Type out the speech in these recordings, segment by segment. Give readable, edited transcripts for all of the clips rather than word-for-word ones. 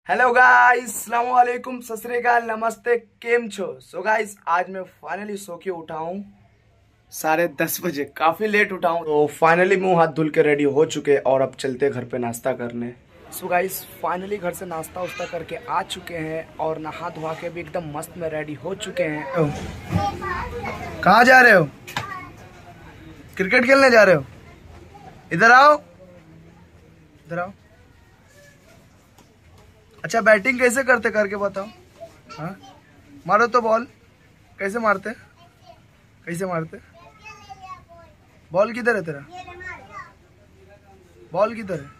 Hello guys, अस्सलाम वालेकुम, सत श्री अकाल, नमस्ते, केम छो। सो गाइस, आज मैं फाइनली सो के उठा हूँ 10:30 बजे। काफी लेट उठा हूँ, तो फाइनली मुंह हाथ धुल के रेडी हो चुके और अब चलते घर पे नाश्ता करने। सो गाइस, फाइनली घर से नाश्ता उस्ता करके आ चुके हैं और नहा धोआ के भी एकदम मस्त में रेडी हो चुके हैं। कहाँ जा रहे हो? क्रिकेट खेलने जा रहे हो? इधर आओ, इधर आओ। अच्छा, बैटिंग कैसे करते करके बताओ। हाँ, मारो तो बॉल। कैसे मारते? कैसे मारते? बॉल किधर है तेरा? बॉल किधर है?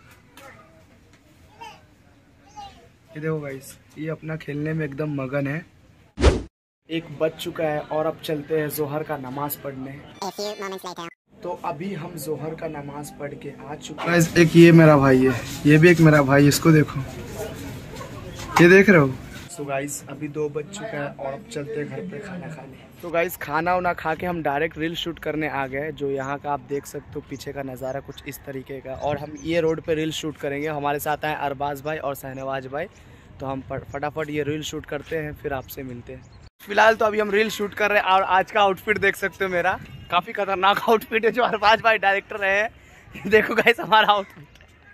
ये देखो गाइस, ये अपना खेलने में एकदम मगन है। 1 बज चुका है और अब चलते हैं जोहर का नमाज पढ़ने। तो अभी हम जोहर का नमाज पढ़ के आ चुके हैं। एक ये मेरा भाई है, ये भी एक मेरा भाई, इसको देखो, ये देख रहे हो। सो गाइस, अभी 2 बज चुका है और अब चलते हैं घर पे खाना खाने। तो गाइस, खाना वाना खा के हम डायरेक्ट रील शूट करने आ गए। जो यहाँ का आप देख सकते हो, पीछे का नज़ारा कुछ इस तरीके का, और हम ये रोड पे रील शूट करेंगे। हमारे साथ आए अरबाज भाई और शहनवाज भाई, तो हम फटाफट ये रील शूट करते हैं, फिर आपसे मिलते हैं। फिलहाल तो अभी हम रील शूट कर रहे हैं और आज का आउटफिट देख सकते हो मेरा, काफ़ी खतरनाक आउटफिट है जो अरबाज भाई डायरेक्टर रहे हैं। देखो गाइस हमारा आउटफिट।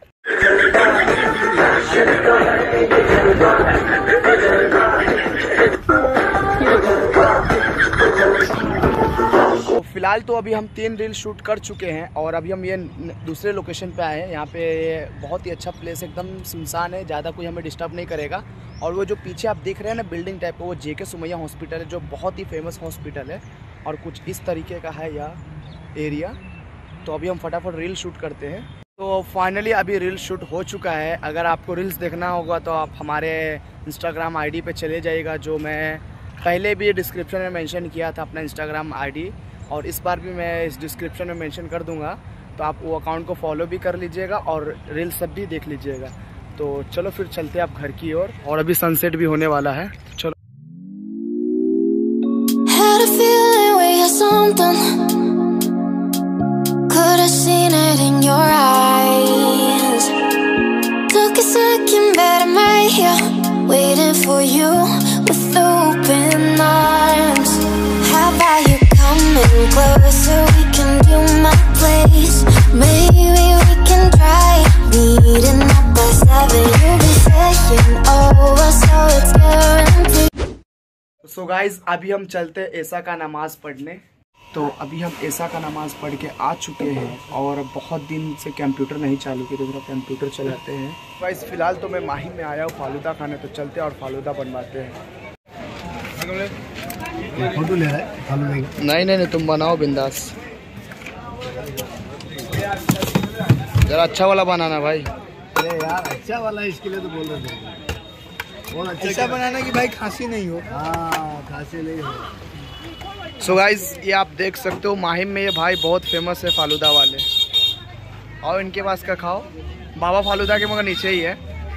तो फिलहाल तो अभी हम 3 रील शूट कर चुके हैं और अभी हम ये दूसरे लोकेशन पे आए हैं। यहाँ पे बहुत ही अच्छा प्लेस, एकदम सुनसान है, ज़्यादा कोई हमें डिस्टर्ब नहीं करेगा। और वो जो पीछे आप देख रहे हैं ना बिल्डिंग टाइप का, वो जेके सुमैया हॉस्पिटल है, जो बहुत ही फेमस हॉस्पिटल है और कुछ इस तरीके का है यह एरिया। तो अभी हम फटाफट रील शूट करते हैं। तो फाइनली अभी रील शूट हो चुका है। अगर आपको रील्स देखना होगा तो आप हमारे इंस्टाग्राम आईडी पे चले जाइएगा, जो मैं पहले भी डिस्क्रिप्शन में मेंशन किया था अपना इंस्टाग्राम आईडी, और इस बार भी मैं इस डिस्क्रिप्शन में मेंशन कर दूंगा। तो आप वो अकाउंट को फॉलो भी कर लीजिएगा और रील्स सब भी देख लीजिएगा। तो चलो फिर चलते हैं आप घर की ओर, और अभी सनसेट भी होने वाला है। चलो। Seen it in your eyes. Took a second, but I'm right here, waiting for you with open arms. How about you coming closer? We can do my place. Maybe we can try meeting up by 7. You'll be saying over, so it's guaranteed. So guys, अभी हम चलते ऐसा का नमाज पढ़ने। तो अभी हम ऐसा का नमाज पढ़ के आ चुके हैं और बहुत दिन से कंप्यूटर नहीं चालू किया, तो थोड़ा कंप्यूटर चलाते हैं। गाइस, फिलहाल तो मैं माहिम में आया हूँ फालूदा खाने, तो चलते हैं और फालूदा बनवाते हैं। फोटो ले रहा है फालूदा? नहीं, तुम बनाओ बिंदास। जरा अच्छा वाला बनाना भाई। अरे यार, अच्छा वाला इसके लिए तो बोल रहे थे, बहुत अच्छा बनाना कि भाई खांसी नहीं हो। हाँ, खांसी नहीं हो। सो गाइस, ये आप देख सकते हो माहिम में ये भाई बहुत फेमस है फालूदा वाले, और इनके पास का खाओ। बाबा फालूदा के मगर नीचे ही है।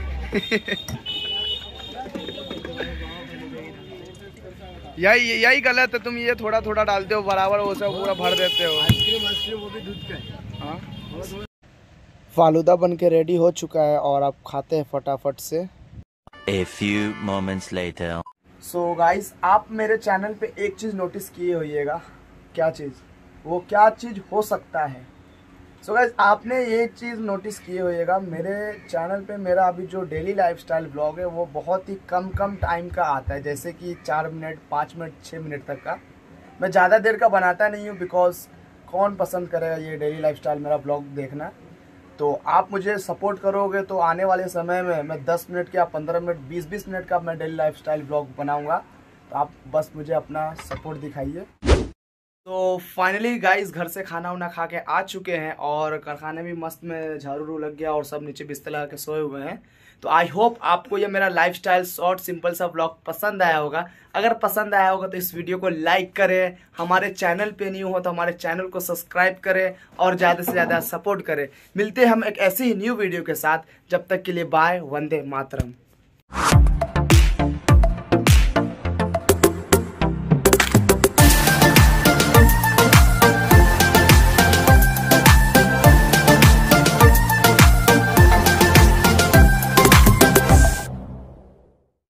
यही गलत है, तुम ये थोड़ा थोड़ा डालते हो, बराबर वो सब पूरा भर देते हो। आइसक्रीम वो भी दूध का है। हाँ, फालूदा बन के रेडी हो चुका है और आप खाते हैं फटाफट से। A few moments later. So guys, आप मेरे चैनल पे एक चीज़ नोटिस किए होइएगा। क्या चीज़? वो क्या चीज़ हो सकता है? सो गाइस, आपने ये चीज़ नोटिस किए होइएगा, मेरे चैनल पे मेरा अभी जो डेली लाइफस्टाइल ब्लॉग है वो बहुत ही कम टाइम का आता है, जैसे कि 4 मिनट, 5 मिनट, 6 मिनट तक का। मैं ज़्यादा देर का बनाता नहीं हूँ, बिकॉज कौन पसंद करेगा ये डेली लाइफस्टाइल मेरा ब्लॉग देखना। तो आप मुझे सपोर्ट करोगे तो आने वाले समय में मैं 10 मिनट का, 15 मिनट, 20-20 मिनट का मैं डेली लाइफस्टाइल ब्लॉग बनाऊंगा। तो आप बस मुझे अपना सपोर्ट दिखाइए। तो फाइनली गाइस, घर से खाना वाना खा के आ चुके हैं और कारखाने भी मस्त में झाड़ू लग गया और सब नीचे बिस्तर लगा के सोए हुए हैं। तो आई होप आपको ये मेरा लाइफस्टाइल शॉर्ट सिंपल सा ब्लॉग पसंद आया होगा। अगर पसंद आया होगा तो इस वीडियो को लाइक करें, हमारे चैनल पे न्यू हो तो हमारे चैनल को सब्सक्राइब करें और ज़्यादा से ज़्यादा सपोर्ट करें। मिलते हैं हम एक ऐसी ही न्यू वीडियो के साथ। जब तक के लिए बाय, वंदे मातरम।